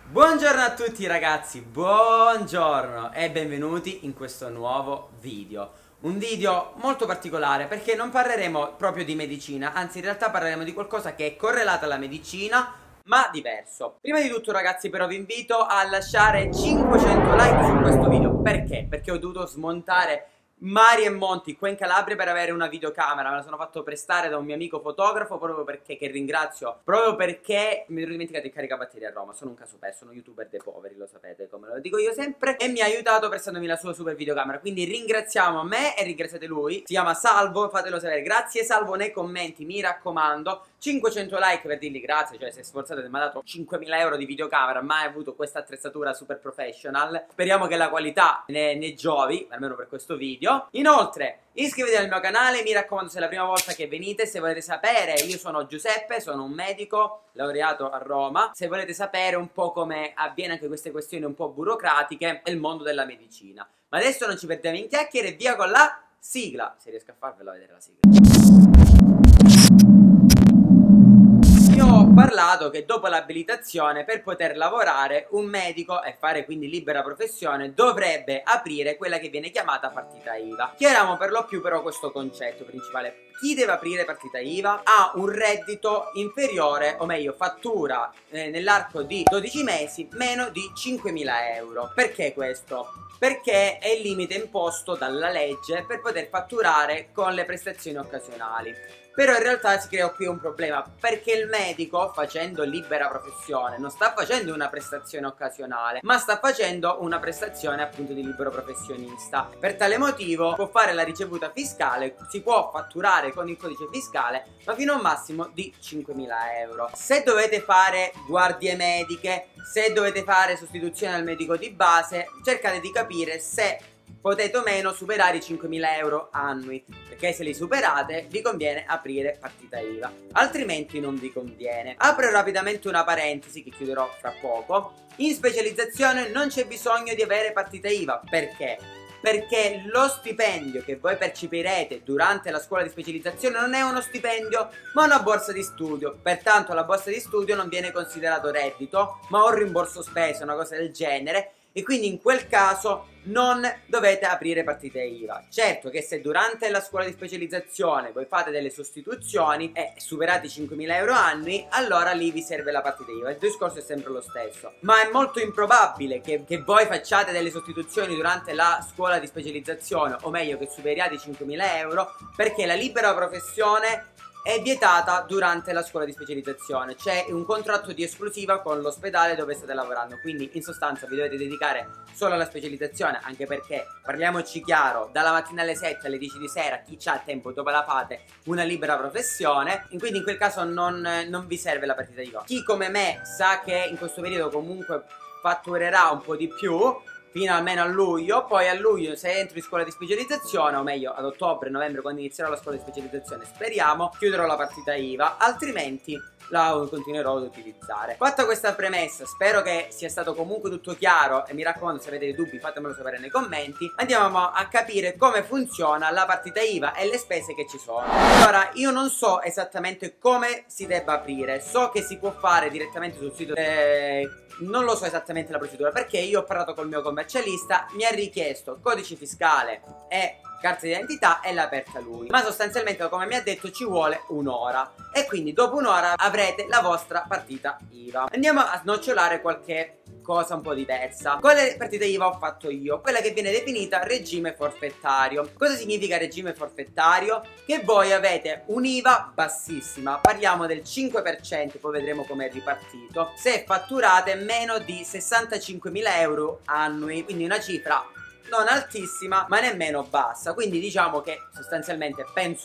Buongiorno a tutti ragazzi, buongiorno e benvenuti in questo nuovo video. Un video molto particolare perché non parleremo proprio di medicina, anzi in realtà parleremo di qualcosa che è correlato alla medicina ma diverso. Prima di tutto ragazzi però vi invito a lasciare 500 like su questo video. Perché? Perché ho dovuto smontare mari e monti qua in Calabria per avere una videocamera. Me la sono fatto prestare da un mio amico fotografo proprio perché, che ringrazio, proprio perché mi ero dimenticato il caricabatterie a Roma. Sono un caso perso, sono youtuber dei poveri, lo sapete come lo dico io sempre, e mi ha aiutato prestandomi la sua super videocamera. Quindi ringraziamo me e ringraziate lui. Si chiama Salvo, fatelo sapere. Grazie Salvo nei commenti, mi raccomando. 500 like per dirgli grazie, cioè si è sforzato e mi ha dato 5.000 euro di videocamera, mai avuto questa attrezzatura super professional. Speriamo che la qualità ne giovi, almeno per questo video. Inoltre iscrivetevi al mio canale, mi raccomando, se è la prima volta che venite. Se volete sapere, io sono Giuseppe, sono un medico laureato a Roma. Se volete sapere un po' come avviene anche queste questioni un po' burocratiche nel mondo della medicina. Ma adesso non ci perdiamo in chiacchiere, via con la sigla, se riesco a farvela vedere la sigla. Ho parlato che dopo l'abilitazione, per poter lavorare, un medico e fare quindi libera professione dovrebbe aprire quella che viene chiamata partita IVA. Chiariamo per lo più però questo concetto principale. Chi deve aprire partita IVA ha un reddito inferiore, o meglio fattura nell'arco di 12 mesi meno di 5.000 euro. Perché questo? Perché è il limite imposto dalla legge per poter fatturare con le prestazioni occasionali. Però in realtà si crea qui un problema, perché il medico, facendo libera professione, non sta facendo una prestazione occasionale, ma sta facendo una prestazione appunto di libero professionista. Per tale motivo può fare la ricevuta fiscale, si può fatturare con il codice fiscale, ma fino a un massimo di 5.000 euro. Se dovete fare guardie mediche, se dovete fare sostituzione al medico di base, cercate di capire se potete o meno superare i 5.000 euro annui, perché se li superate vi conviene aprire partita IVA, altrimenti non vi conviene. Apro rapidamente una parentesi che chiuderò fra poco. In specializzazione non c'è bisogno di avere partita IVA. Perché? Perché lo stipendio che voi percepirete durante la scuola di specializzazione non è uno stipendio ma una borsa di studio. Pertanto la borsa di studio non viene considerato reddito ma un rimborso spese, una cosa del genere, e quindi in quel caso non dovete aprire partite IVA. Certo che se durante la scuola di specializzazione voi fate delle sostituzioni e superate i 5.000 euro annui, allora lì vi serve la partita IVA. Il discorso è sempre lo stesso, ma è molto improbabile che voi facciate delle sostituzioni durante la scuola di specializzazione, o meglio che superiate i 5.000 euro, perché la libera professione è vietata durante la scuola di specializzazione. C'è un contratto di esclusiva con l'ospedale dove state lavorando, quindi in sostanza vi dovete dedicare solo alla specializzazione, anche perché, parliamoci chiaro, dalla mattina alle 7 alle 10 di sera chi c'ha tempo dopo la fate una libera professione, e quindi in quel caso non vi serve la partita IVA. Chi come me sa che in questo periodo comunque fatturerà un po' di più fino almeno a luglio, poi a luglio se entro in scuola di specializzazione, o meglio ad ottobre, novembre, quando inizierò la scuola di specializzazione, speriamo, chiuderò la partita IVA, altrimenti la continuerò ad utilizzare. Fatta questa premessa, spero che sia stato comunque tutto chiaro e mi raccomando, se avete dei dubbi fatemelo sapere nei commenti. Andiamo a capire come funziona la partita IVA e le spese che ci sono. Allora, io non so esattamente come si debba aprire, so che si può fare direttamente sul sito, non lo so esattamente la procedura, perché io ho parlato col mio commercialista, mi ha richiesto codice fiscale e carta d'identità e l'ha aperta lui, ma sostanzialmente come mi ha detto ci vuole un'ora, e quindi dopo un'ora avrete la vostra partita IVA. Andiamo a snocciolare qualche cosa un po' diversa. Quale partita IVA ho fatto io? Quella che viene definita regime forfettario. Cosa significa regime forfettario? Che voi avete un'IVA bassissima, parliamo del 5%, poi vedremo come è ripartito, se fatturate meno di 65.000 euro annui, quindi una cifra non altissima ma nemmeno bassa. Quindi diciamo che sostanzialmente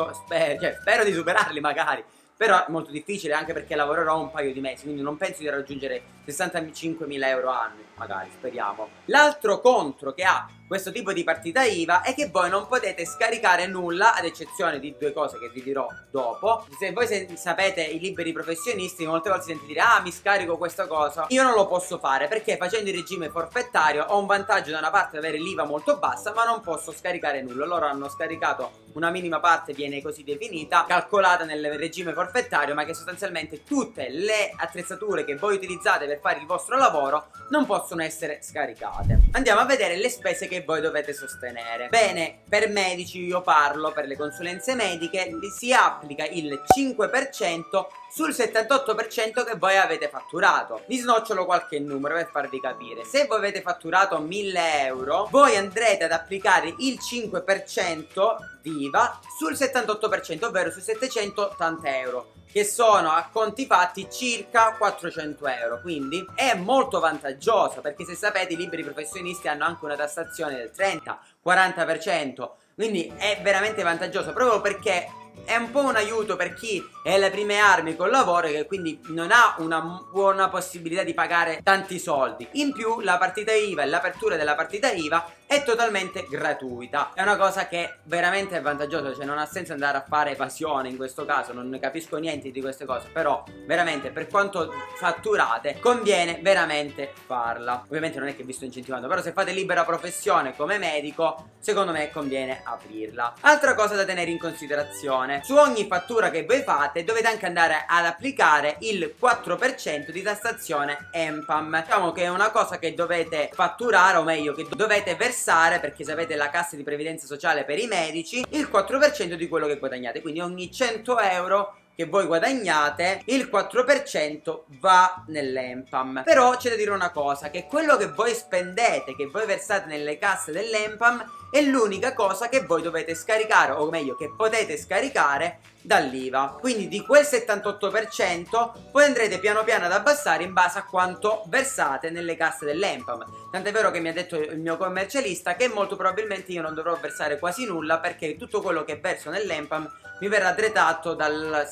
spero di superarli magari, però è molto difficile, anche perché lavorerò un paio di mesi, quindi non penso di raggiungere 65.000 euro annui, magari, speriamo. L'altro contro che ha questo tipo di partita IVA è che voi non potete scaricare nulla, ad eccezione di due cose che vi dirò dopo. Se voi sapete, i liberi professionisti molte volte si sente dire ah, mi scarico questa cosa. Io non lo posso fare perché facendo il regime forfettario ho un vantaggio da una parte di avere l'IVA molto bassa, ma non posso scaricare nulla. Loro hanno scaricato una minima parte, viene così definita, calcolata nel regime forfettario, ma che sostanzialmente tutte le attrezzature che voi utilizzate e fare il vostro lavoro non possono essere scaricate. Andiamo a vedere le spese che voi dovete sostenere. Bene, per medici io parlo, per le consulenze mediche si applica il 5% sul 78% che voi avete fatturato. Vi snocciolo qualche numero per farvi capire. Se voi avete fatturato 1000 euro, voi andrete ad applicare il 5% di IVA sul 78%, ovvero su 780 euro, che sono a conti fatti circa 400 euro. Quindi è molto vantaggioso, perché se sapete i liberi professionisti hanno anche una tassazione del 30-40%, quindi è veramente vantaggioso, proprio perché è un po' un aiuto per chi è alle prime armi col lavoro e che quindi non ha una buona possibilità di pagare tanti soldi. In più la partita IVA e l'apertura della partita IVA è totalmente gratuita. È una cosa che veramente è vantaggiosa, cioè non ha senso andare a fare evasione in questo caso, non ne capisco niente di queste cose, però veramente per quanto fatturate conviene veramente farla. Ovviamente non è che vi sto incentivando, però se fate libera professione come medico, secondo me conviene aprirla. Altra cosa da tenere in considerazione: su ogni fattura che voi fate dovete anche andare ad applicare il 4% di tassazione ENPAM. Diciamo che è una cosa che dovete fatturare, o meglio che dovete versare, perché sapete la cassa di previdenza sociale per i medici, il 4% di quello che guadagnate. Quindi ogni 100 euro che voi guadagnate, il 4% va nell'ENPAM. Però c'è da dire una cosa, che quello che voi spendete, che voi versate nelle casse dell'ENPAM, è l'unica cosa che voi dovete scaricare, o meglio che potete scaricare dall'IVA. Quindi di quel 78% voi andrete piano piano ad abbassare in base a quanto versate nelle casse dell'ENPAM. Tant'è vero che mi ha detto il mio commercialista che molto probabilmente io non dovrò versare quasi nulla, perché tutto quello che verso nell'ENPAM mi verrà detratto dal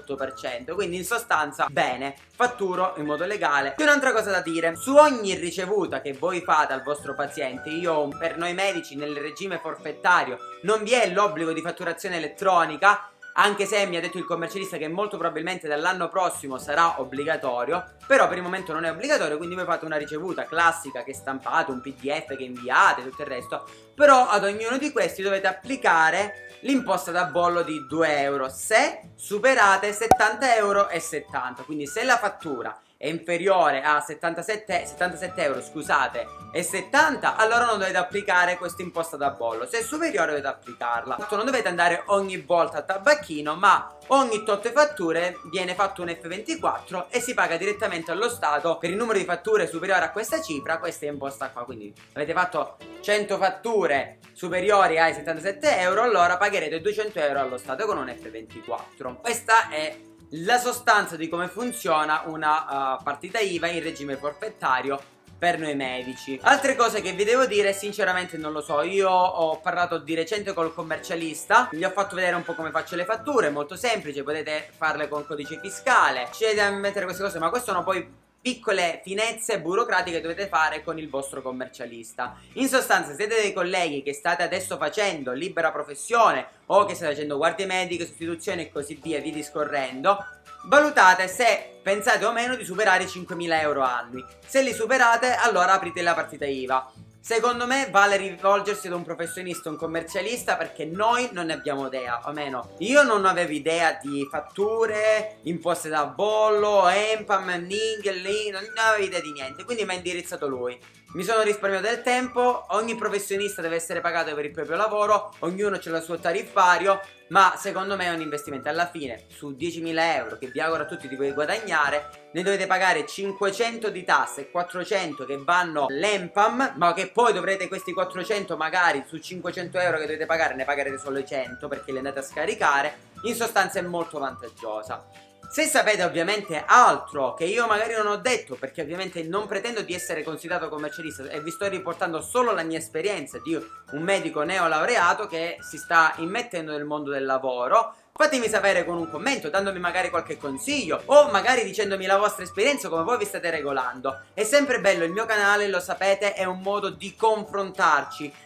78%. Quindi in sostanza bene, fatturo in modo legale. E un'altra cosa da dire: su ogni ricevuta che voi fate al vostro paziente, per noi medici nel regime forfettario non vi è l'obbligo di fatturazione elettronica, anche se mi ha detto il commercialista che molto probabilmente dall'anno prossimo sarà obbligatorio, però per il momento non è obbligatorio. Quindi voi fate una ricevuta classica che stampate, un PDF che inviate, tutto il resto, però ad ognuno di questi dovete applicare l'imposta da bollo di 2 euro se superate 70,70 euro. Quindi se la fattura è inferiore a 77 euro, scusate, e 70, allora non dovete applicare questa imposta da bollo. Se è superiore dovete applicarla. Non dovete andare ogni volta a tabacchino, ma ogni tot fatture viene fatto un F24 e si paga direttamente allo Stato per il numero di fatture superiore a questa cifra. Questa è imposta qua. Quindi avete fatto 100 fatture superiori ai 77 euro, allora pagherete 200 euro allo Stato con un F24. Questa è la sostanza di come funziona una partita IVA in regime forfettario per noi medici. Altre cose che vi devo dire, sinceramente non lo so. Io ho parlato di recente col commercialista, gli ho fatto vedere un po' come faccio le fatture, molto semplice, potete farle con codice fiscale, c'è da mettere queste cose, ma queste sono poi piccole finezze burocratiche che dovete fare con il vostro commercialista. In sostanza, se siete dei colleghi che state adesso facendo libera professione o che state facendo guardie mediche, sostituzioni e così via, vi discorrendo, valutate se pensate o meno di superare i 5.000 euro annui. Se li superate, allora aprite la partita IVA. Secondo me vale rivolgersi ad un professionista, un commercialista, perché noi non ne abbiamo idea, o meno io non avevo idea di fatture, imposte da bollo, ENPAM, NING, non avevo idea di niente, quindi mi ha indirizzato lui. Mi sono risparmiato del tempo. Ogni professionista deve essere pagato per il proprio lavoro, ognuno c'ha il suo tariffario, ma secondo me è un investimento. Alla fine, su 10.000 euro che vi auguro a tutti di voi guadagnare, ne dovete pagare 500 di tasse e 400 che vanno all'ENPAM, ma che poi dovrete questi 400 magari su 500 euro che dovete pagare ne pagherete solo 100 perché li andate a scaricare. In sostanza è molto vantaggiosa. Se sapete ovviamente altro che io magari non ho detto, perché ovviamente non pretendo di essere considerato commercialista e vi sto riportando solo la mia esperienza di un medico neolaureato che si sta immettendo nel mondo del lavoro, fatemi sapere con un commento, dandomi magari qualche consiglio o magari dicendomi la vostra esperienza, come voi vi state regolando. È sempre bello, il mio canale, lo sapete, è un modo di confrontarci,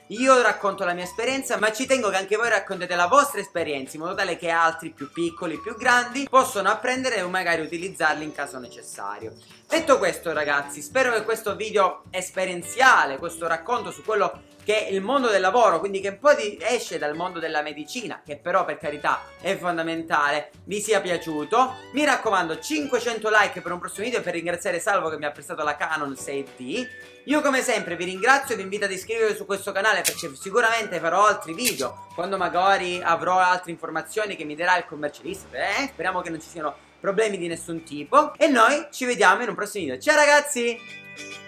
io racconto la mia esperienza, ma ci tengo che anche voi raccontate la vostra esperienza, in modo tale che altri più piccoli, più grandi, possono apprendere e magari utilizzarli in caso necessario. Detto questo, ragazzi, spero che questo video esperienziale, questo racconto su quello che è il mondo del lavoro, quindi che un po' esce dal mondo della medicina, che però per carità è fondamentale, vi sia piaciuto. Mi raccomando, 500 like per un prossimo video per ringraziare Salvo che mi ha prestato la Canon 6D. Io come sempre vi ringrazio e vi invito ad iscrivervi su questo canale, perché sicuramente farò altri video quando magari avrò altre informazioni che mi darà il commercialista. Speriamo che non ci siano problemi di nessun tipo. E noi ci vediamo in un prossimo video. Ciao ragazzi!